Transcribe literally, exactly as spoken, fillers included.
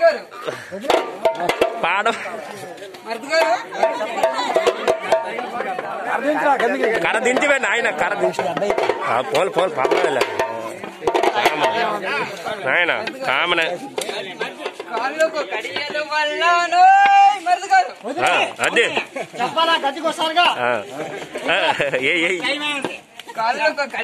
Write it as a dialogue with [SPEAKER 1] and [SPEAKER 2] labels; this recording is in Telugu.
[SPEAKER 1] పాడ కర్ర దించివే నాయన కర్ర దించి పోలు పోలు పాప నాయన కామనే అదే
[SPEAKER 2] చెప్పాలా గదికి వస్తారుగా
[SPEAKER 1] ఏ